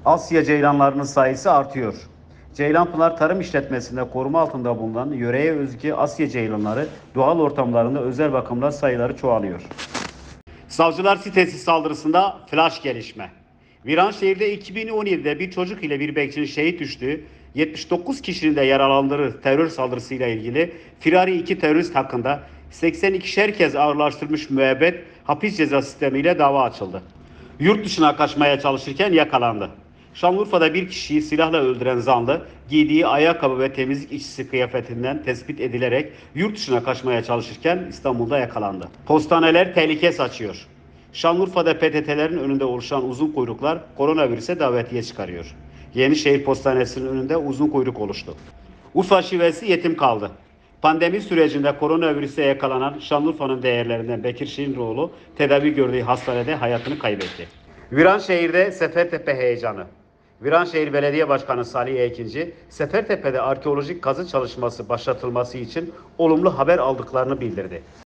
Asya ceylanlarının sayısı artıyor. Ceylanpınar Tarım İşletmesi'nde koruma altında bulunan yöreye özgü Asya ceylanları doğal ortamlarında özel bakımla sayıları çoğalıyor. Savcılar sitesi saldırısında flash gelişme. Viranşehir'de 2017'de bir çocuk ile bir bekçinin şehit düştüğü, 79 kişinin de yaralandığı terör saldırısıyla ilgili firari 2 terörist hakkında 82'şer kez ağırlaştırılmış müebbet hapis ceza sistemiyle dava açıldı. Yurt dışına kaçmaya çalışırken yakalandı. Şanlıurfa'da bir kişiyi silahla öldüren zanlı, giydiği ayakkabı ve temizlik işçisi kıyafetinden tespit edilerek yurt dışına kaçmaya çalışırken İstanbul'da yakalandı. Postaneler tehlike saçıyor. Şanlıurfa'da PTT'lerin önünde oluşan uzun kuyruklar koronavirüse davetiye çıkarıyor. Yenişehir Postanesi'nin önünde uzun kuyruk oluştu. Urfa şivesi yetim kaldı. Pandemi sürecinde koronavirüse yakalanan Şanlıurfa'nın değerlerinden Bekir Şirinroğlu tedavi gördüğü hastanede hayatını kaybetti. Viranşehir'de Sefertepe heyecanı. Viranşehir Belediye Başkanı Salih Ekinci, Sefertepe'de arkeolojik kazı çalışması başlatılması için olumlu haber aldıklarını bildirdi.